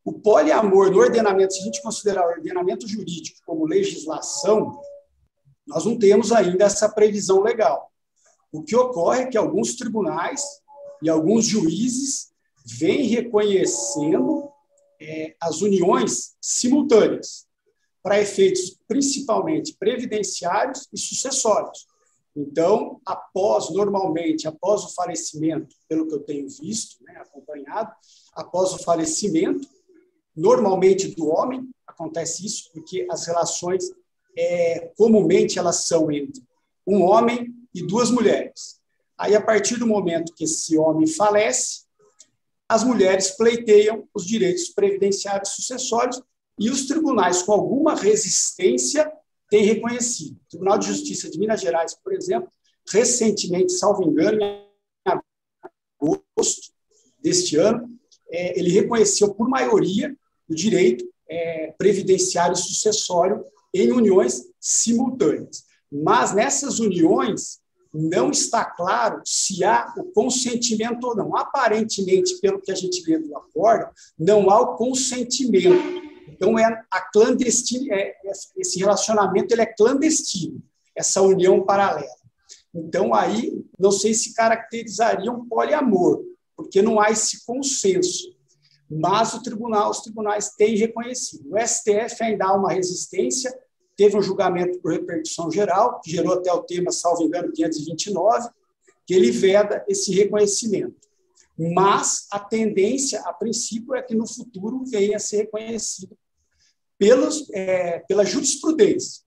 O poliamor no ordenamento, se a gente considerar o ordenamento jurídico como legislação, nós não temos ainda essa previsão legal. O que ocorre é que alguns tribunais e alguns juízes vêm reconhecendo as uniões simultâneas, para efeitos principalmente previdenciários e sucessórios. Então, normalmente, após o falecimento, pelo que eu tenho visto, acompanhado, após o falecimento, normalmente do homem, acontece isso, porque as relações, comumente, elas são entre um homem e duas mulheres. Aí, a partir do momento que esse homem falece, as mulheres pleiteiam os direitos previdenciários e sucessórios e os tribunais, com alguma resistência, têm reconhecido. O Tribunal de Justiça de Minas Gerais, por exemplo, recentemente, salvo engano, em agosto deste ano, ele reconheceu por maioria o direito previdenciário e sucessório em uniões simultâneas. Mas nessas uniões não está claro se há o consentimento ou não. Aparentemente, pelo que a gente vê do acórdão, não há o consentimento. Então, esse relacionamento ele é clandestino, essa união paralela. Então, aí, não sei se caracterizaria um poliamor, porque não há esse consenso. Mas os tribunais têm reconhecido. O STF ainda há uma resistência, teve um julgamento por repercussão geral, que gerou até o tema, salvo engano, 529, que ele veda esse reconhecimento. Mas a tendência, a princípio, é que no futuro venha a ser reconhecido pela jurisprudência.